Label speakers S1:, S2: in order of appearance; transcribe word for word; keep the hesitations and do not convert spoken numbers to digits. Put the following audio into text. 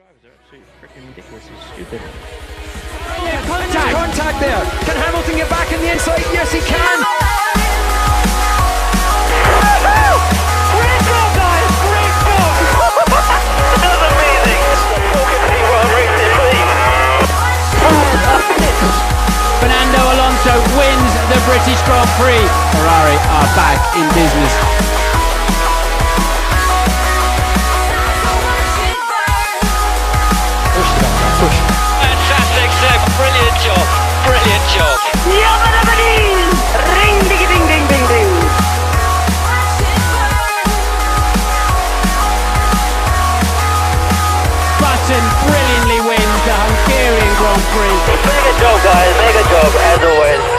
S1: drivers are absolutely freaking ridiculous. It's stupid.
S2: Yeah, contact. Contact there. Can Hamilton get back in the inside? Yes, he can. Great job, guys. Great job.
S3: That was amazing.
S4: Fernando Alonso wins the British Grand Prix. Ferrari are back in business.
S2: Push.
S3: Fantastic, Seb. Brilliant job. Brilliant job.
S5: Ring, ding, ding, ding, ding, ding.
S4: Button brilliantly wins the Hungarian Grand Prix.
S3: Mega job, guys. Mega job, as always.